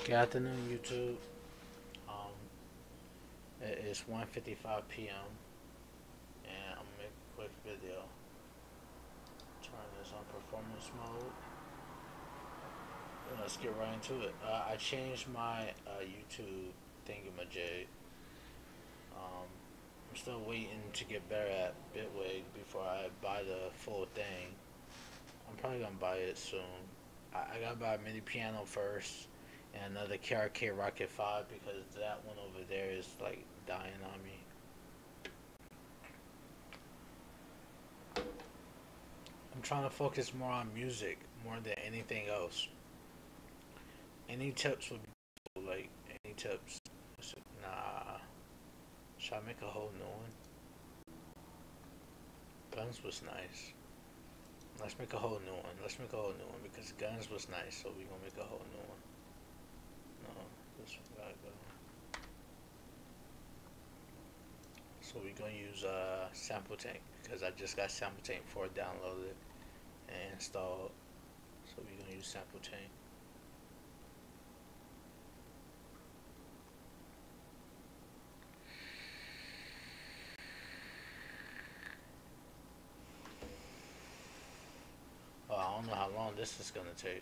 Good afternoon, YouTube. Um, it is 1:55 p.m. and I'm gonna make a quick video. Turn this on performance mode. Let's get right into it. I changed my YouTube thingamajig. I'm still waiting to get better at BitWig before I buy the full thing. I'm probably gonna buy it soon. I gotta buy a mini piano first and another KRK Rocket 5 because that one over there is like dying on me. I'm trying to focus more on music more than anything else. Any tips would be cool, like any tips. Nah. Should I make a whole new one? Guns was nice. Let's make a whole new one. Let's make a whole new one because Guns was nice, so we gonna make a whole new one. No, this one gotta go. So we gonna use Sample Tank because I just got Sample Tank 4 downloaded and installed. So we gonna use Sample Tank. Oh, I don't know how long this is gonna take.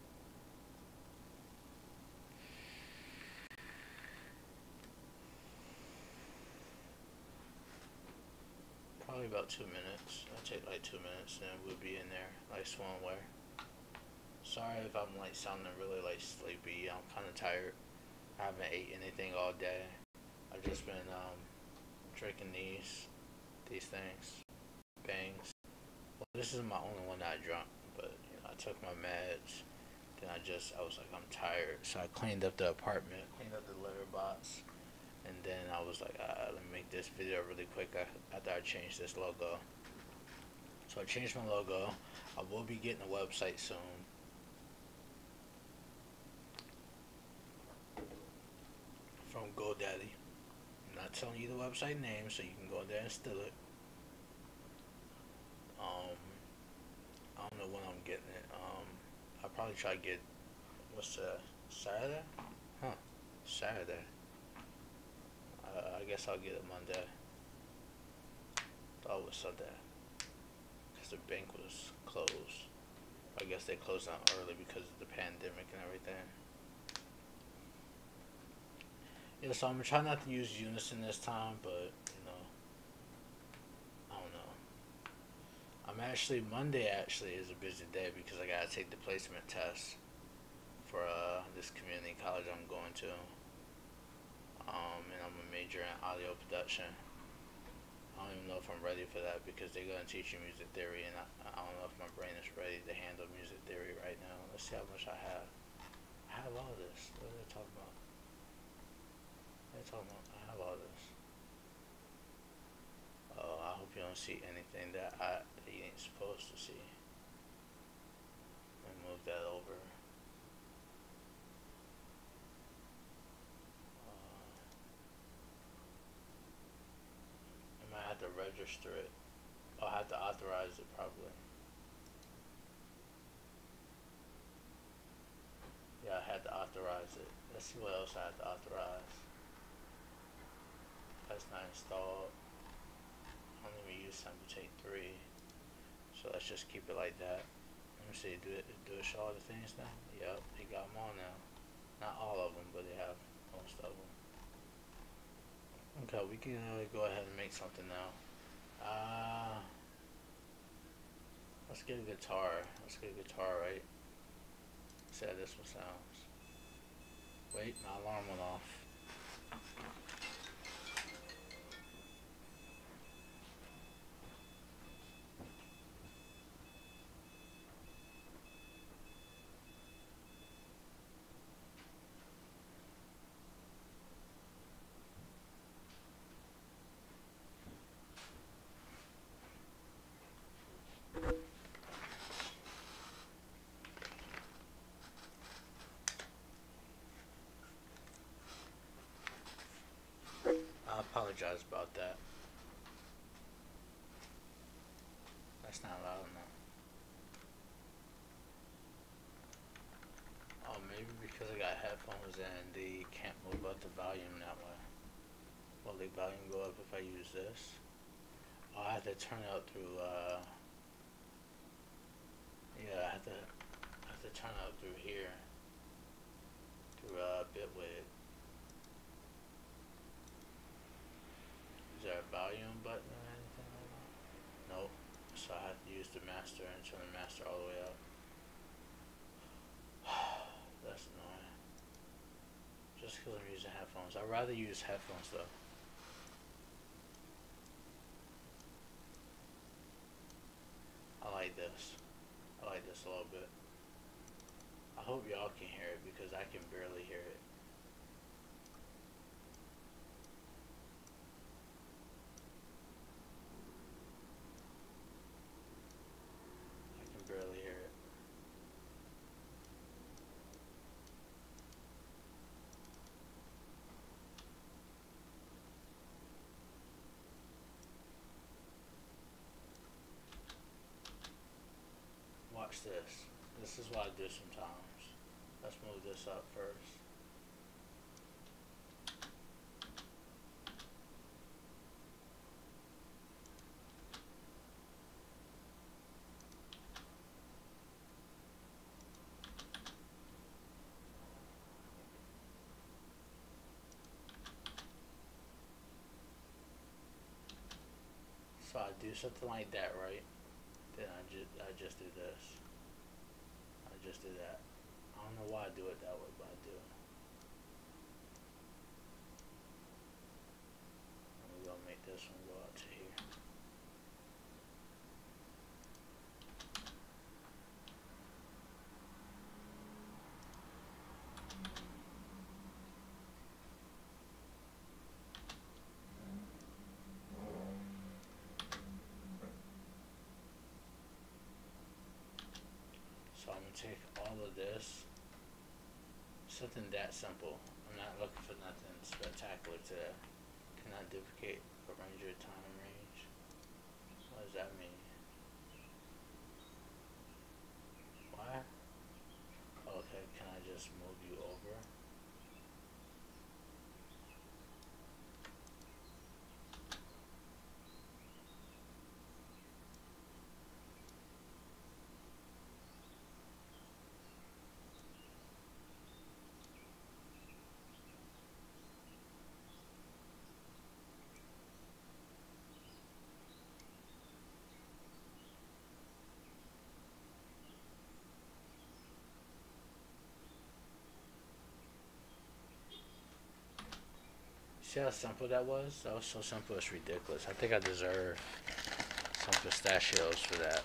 Probably about 2 minutes. It'll take like 2 minutes and then we'll be in there like swimwear. Sorry if I'm like sounding really like sleepy. I'm kind of tired. I haven't ate anything all day. I've just been drinking these things, bangs. Well, this is my only one that I drunk, but you know, I took my meds. Then I was like, I'm tired, so I cleaned up the apartment, cleaned up the litter box, and then I was like, let me make this video really quick after I changed this logo. So I changed my logo. I will be getting a website soon. From GoDaddy. I'm not telling you the website name, so you can go there and steal it. I don't know when I'm getting it. I'll probably try to get, what's Saturday? Huh, Saturday. I guess I'll get it Monday. Thought it was Sunday. Because the bank was closed. I guess they closed down early because of the pandemic and everything. Yeah, so I'm gonna try not to use Unison this time, but you know, I don't know. Monday actually is a busy day because I gotta take the placement test for this community college I'm going to. And I'm a major in audio production. I don't even know if I'm ready for that because they're gonna teach you music theory, and I don't know if my brain is ready to handle music theory right now. Let's see how much I have. I have all this. What are they talking about? I have all this. Oh, I hope you don't see anything that you ain't supposed to see. Let me move that over. I might have to register it. I'll have to authorize it probably. Yeah, I had to authorize it. Let's see what else I had to authorize. That's not installed. I don't even use Sample Take 3. So let's just keep it like that. Let me see, do it show all the things now? Yep, they got them all now. Not all of them, but they have most of them. Okay, we can go ahead and make something now. Let's get a guitar. Let's get a guitar, right? See how this one sounds. Wait, my alarm went off. I apologize about that. That's not loud enough. Oh, Maybe because I got headphones and they can't move up the volume that way. Will the volume go up if I use this? Oh, I have to turn it up through, yeah, I have to turn it up through here. Through, BitWig. Is there a volume button or anything like that? Nope. So I have to use the master and turn the master all the way up. That's annoying. Just because I'm using headphones. I'd rather use headphones though. I like this. I like this a little bit. I hope y'all can hear it because I can barely hear it. I can barely hear it. Watch this. This is what I do sometimes. Let's move this up first. So I do something like that, right? Then I just do this. I just do that. I don't know why I do it that way, but I do. And we're gonna make this one go out to here. So I'm gonna take all of this, something that simple. I'm not looking for nothing spectacular today. Cannot duplicate a ranger time range. What does that mean? Why? Okay, can I just move you over? See how simple that was? That was so simple it's ridiculous. I think I deserve some pistachios for that.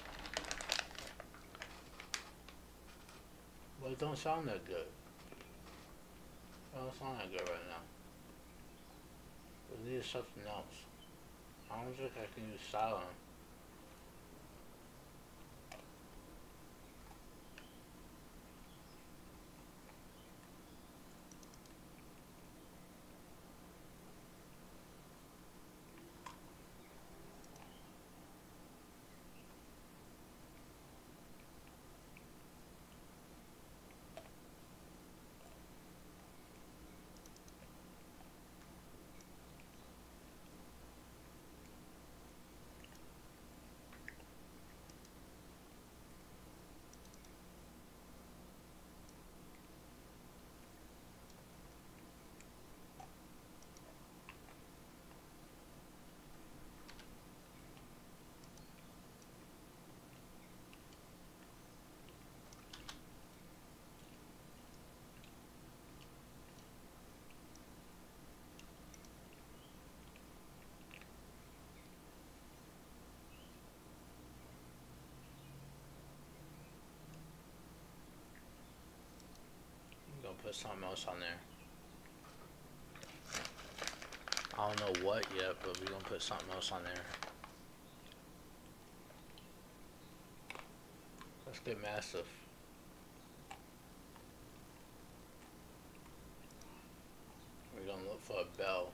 Well, it don't sound that good. It don't sound that good right now. We need something else. I don't think I can use silent. I'm gonna put something else on there. I don't know what yet, but we're gonna put something else on there. Let's get massive. We're gonna look for a bell.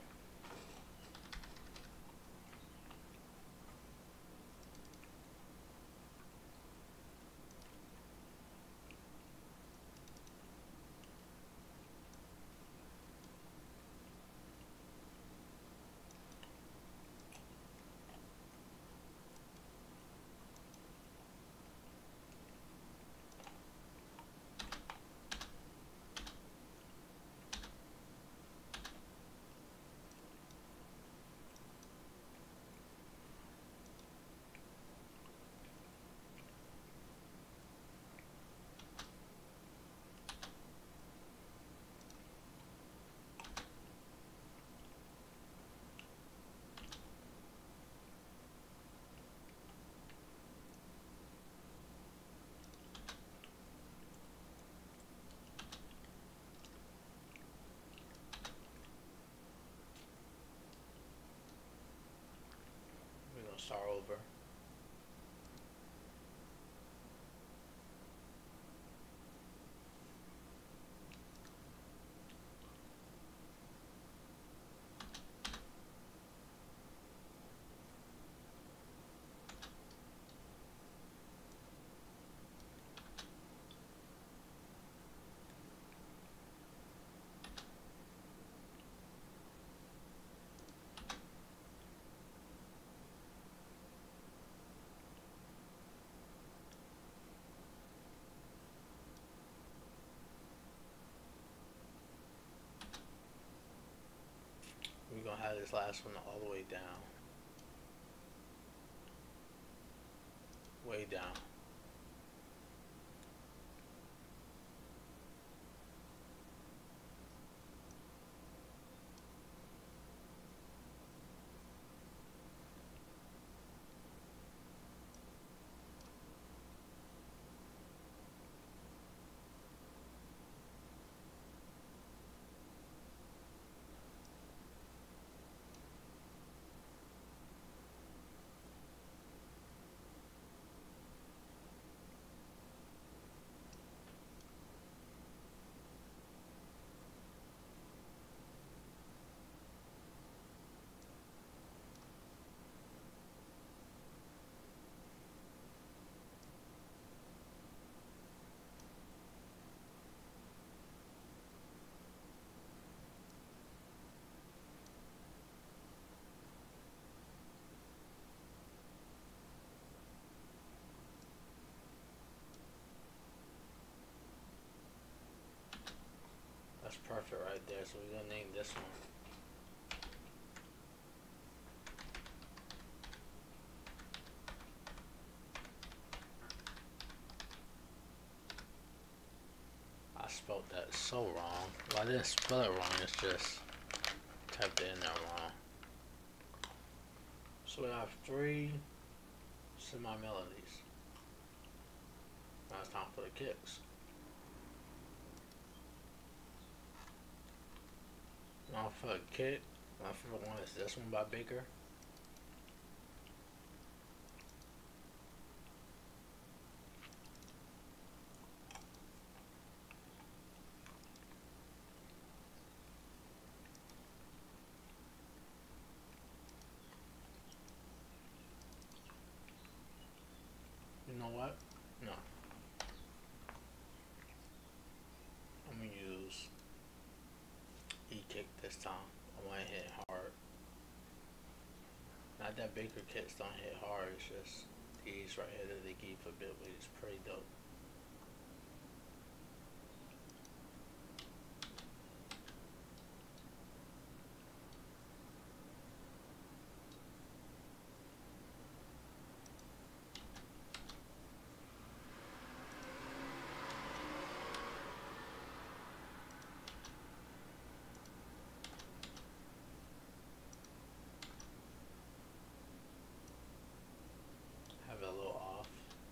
this last one all the way down. Way down. That's perfect right there. So we're gonna name this one. I spelled that so wrong. Well, I didn't spell it wrong. It's just typed it in there wrong. So we have 3 semi-melodies. Now it's time for the kicks. Now for the kick, my favorite one is this one by Baker. You know what? No. I'm gonna use E-kick this time. I want to hit hard. Not that Baker kicks don't hit hard, it's just these right here that they give for BitWig is pretty dope. Have it a little off.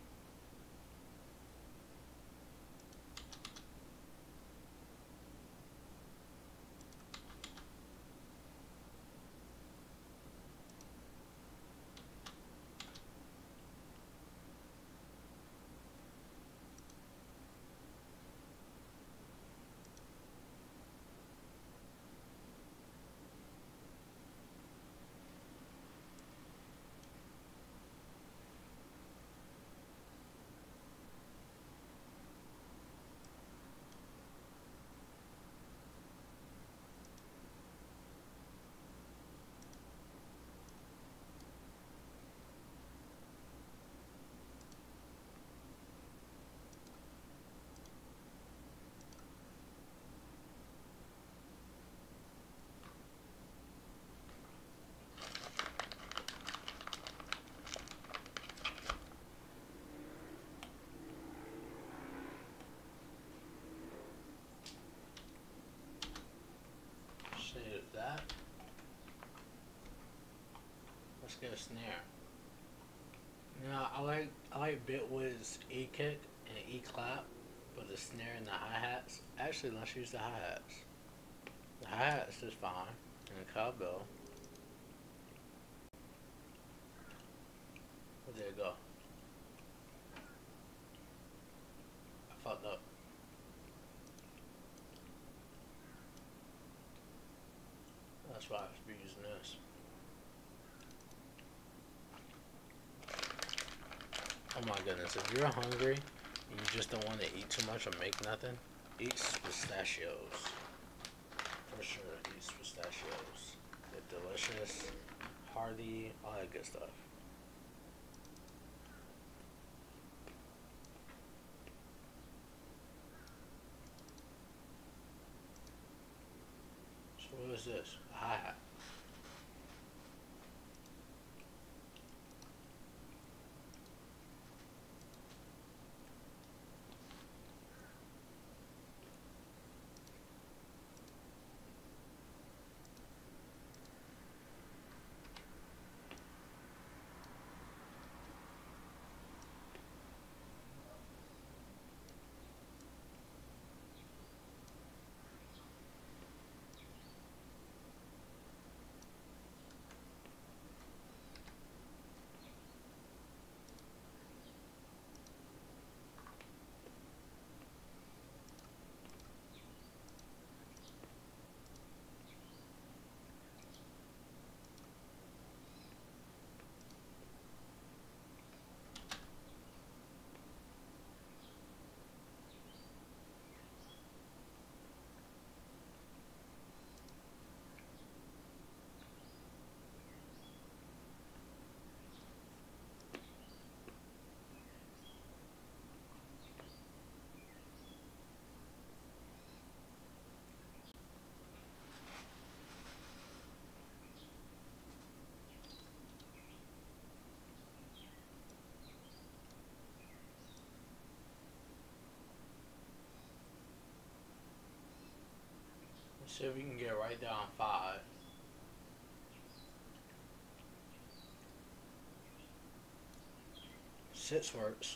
Save that. Let's get a snare. Now I like BitWig's E kick and E clap, but the snare and the hi-hats. Actually, let's use the hi-hats. The hi-hats is fine, and the cowbell. But there you go. I fucked up. That's why I should be using this. Oh my goodness, if you're hungry and you just don't want to eat too much or make nothing, eat pistachios. For sure, eat pistachios. They're delicious, hearty, all that good stuff. So what is this? A hi-hat. See if we can get right down 5. 6 works.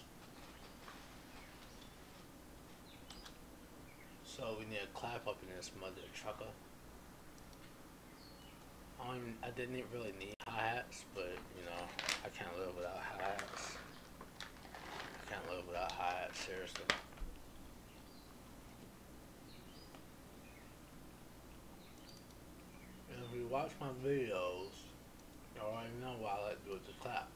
So we need a clap up in this mother trucker. I didn't really need hi-hats, but you know, I can't live without hi-hats. I can't live without hi-hats, seriously. And if you watch my videos, you already know what I like to do with the clap.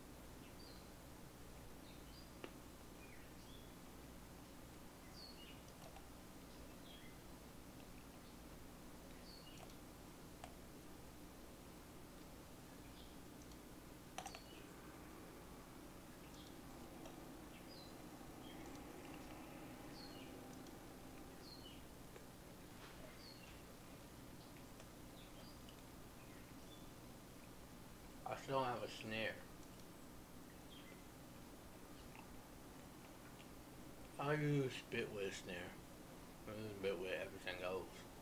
I still don't have a snare. I use BitWig snare. I use BitWig, everything goes.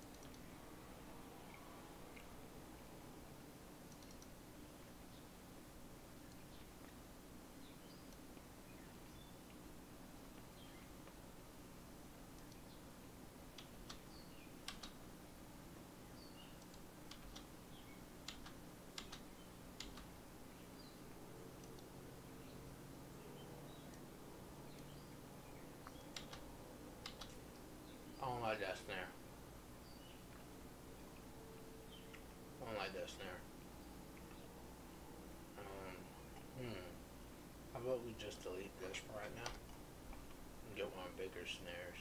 I don't like that snare. I don't like that snare. How about we just delete this for right now and get one of bigger snares?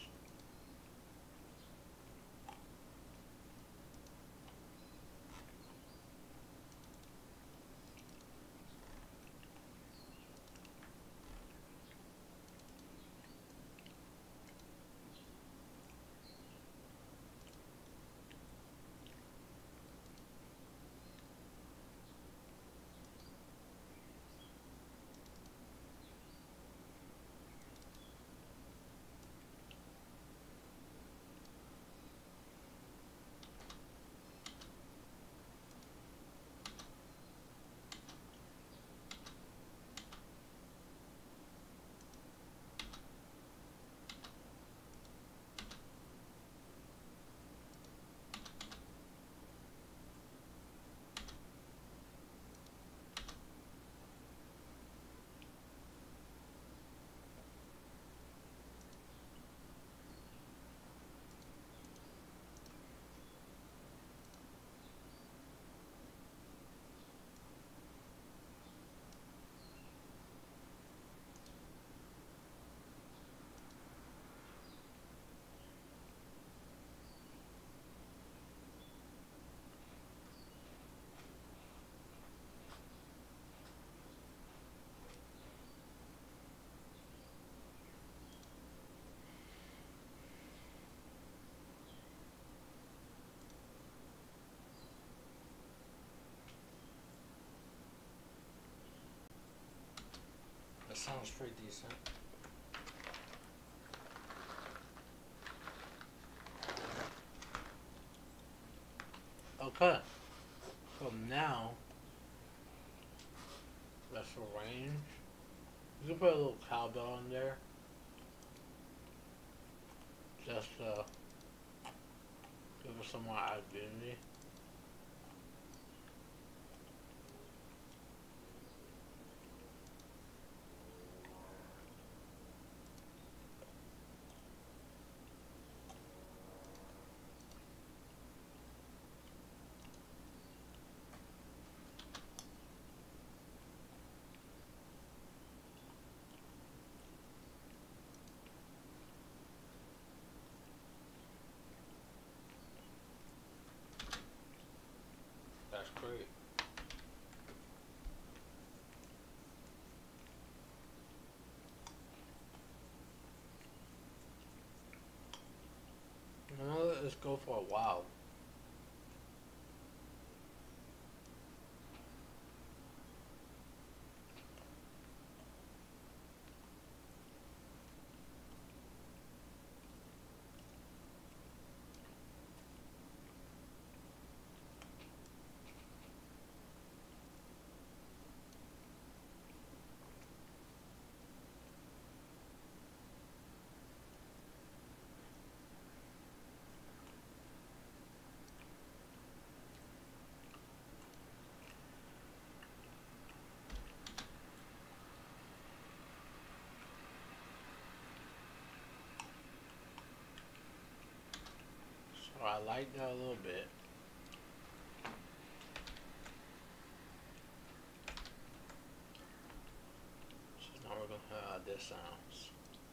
That sounds pretty decent. Okay, so now let's arrange. You can put a little cowbell in there, just to give it some more identity. That's great. I'm gonna let this go for a while. tighten that a little bit. So now we're gonna hear how this sounds.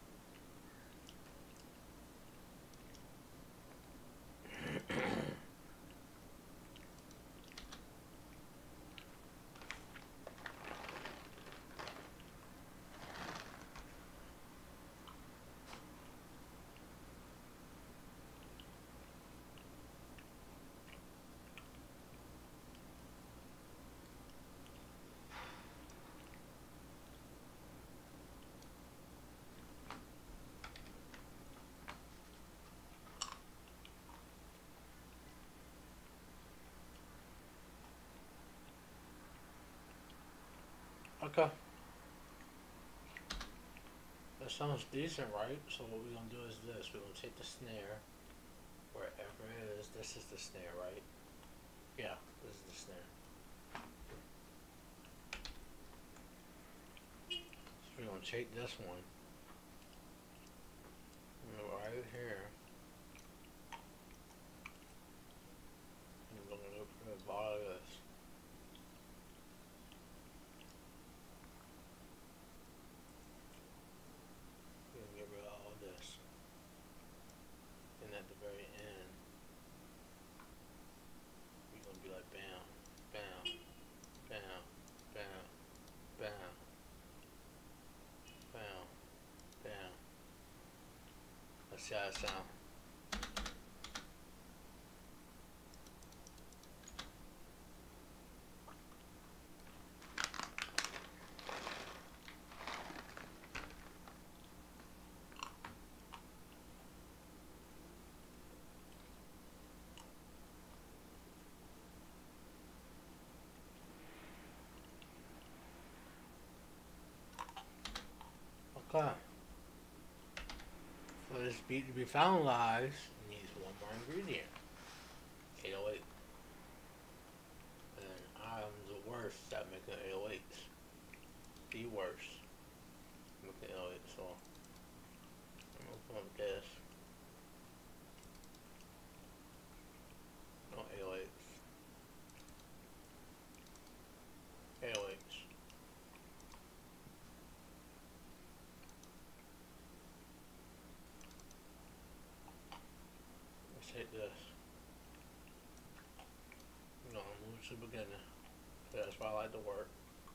Okay. That sounds decent, right? So what we're gonna do is this. We're gonna take the snare, wherever it is. This is the snare, right? Yeah, this is the snare. So we're gonna take this one, right here, and we're gonna look for the bottom of this. We're gonna get rid of all this. And at the very end, we're gonna be like bam, bam, bam, bam, bam, bam, bam. Let's see how it sounds. Okay. For this beat to be finalized, it needs one more ingredient. 808. And I'm the worst at making 808s. The worst. Making 808s, so I'm gonna put up this. No 808s. 808s. Let's hit this. I'm gonna move to the beginning. That's why I like to work.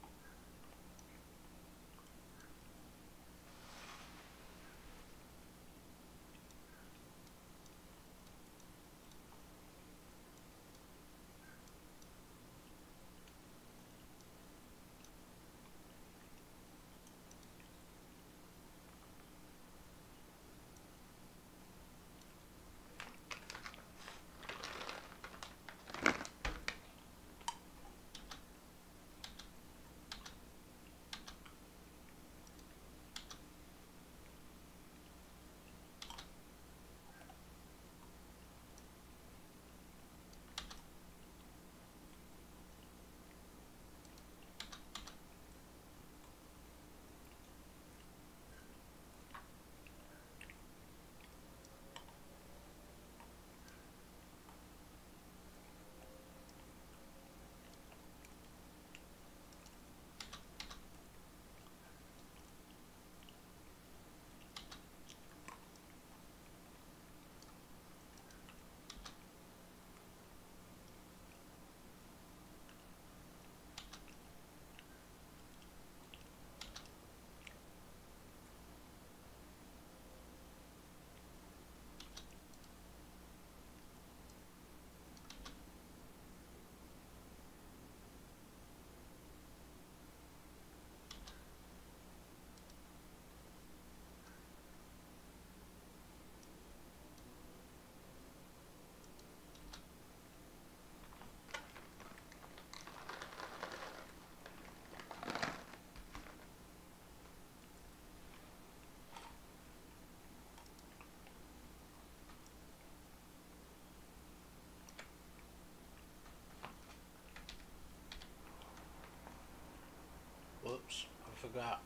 Whoops, I forgot.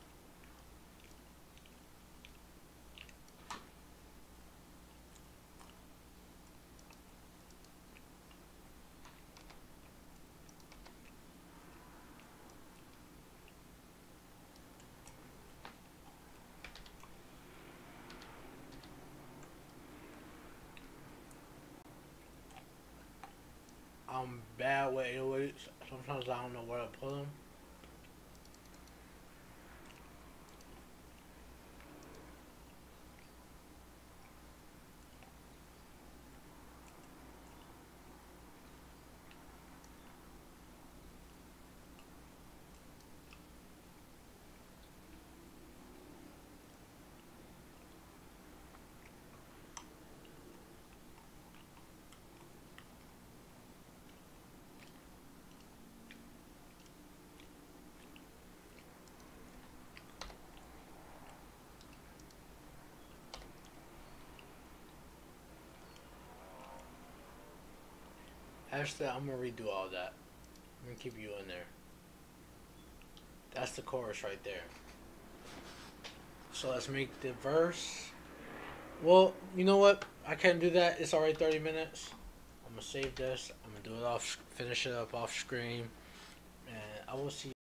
I'm bad with 808s. Sometimes I don't know where to put them. Actually, I'm gonna redo all that. I'm gonna keep you in there. That's the chorus right there. So let's make the verse. Well, you know what? I can't do that. It's already 30 minutes. I'm gonna save this. I'm gonna do it off, finish it up off screen, and I will see.